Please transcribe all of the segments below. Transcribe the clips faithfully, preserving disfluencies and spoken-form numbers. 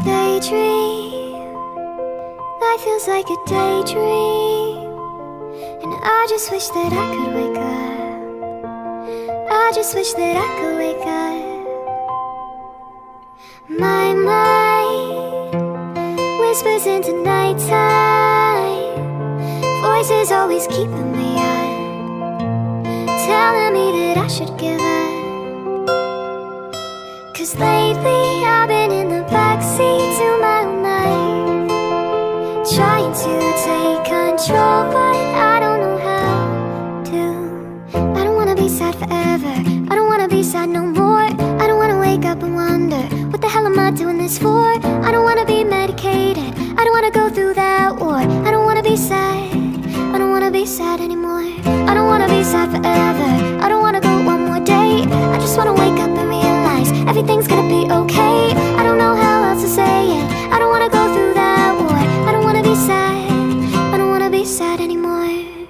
Daydream, life feels like a daydream, and I just wish that I could wake up. I just wish that I could wake up. My mind whispers into nighttime, voices always keeping me up, telling me that I should give up. Cause lately I've been in the backseat to my own life, trying to take control, but I don't know how to. I don't wanna be sad forever, I don't wanna be sad no more. I don't wanna wake up and wonder, what the hell am I doing this for? I don't wanna be medicated, I don't wanna go through that war. I don't wanna be sad, I don't wanna be sad anymore. I don't wanna be sad forever, I don't wanna go one more day. I just wanna wake up and realize everything's gonna be okay. I don't know how else to say it, I don't wanna go through that war. I don't wanna be sad, I don't wanna be sad anymore.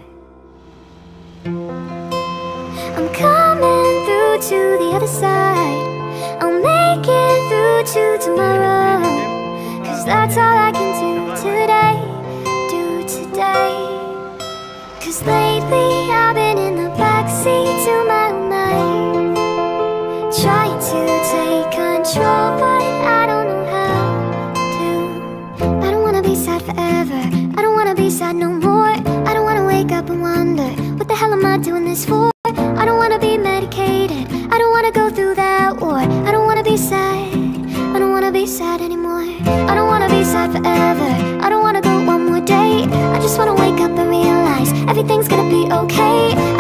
I'm coming through to the other side, I'll make it through to tomorrow. Cause that's all I can do today, do today. Cause lately I've been in the backseat to my own life, trying to take control, but I don't know how to. I don't wanna be sad forever, I don't wanna be sad no more. I don't wanna wake up and wonder, what the hell am I doing this for? I don't wanna be medicated, I don't wanna go through that war. I don't wanna be sad, I don't wanna be sad anymore. I don't wanna be sad forever, I don't wanna go one more day. I just wanna wake up and realize everything's gonna be okay.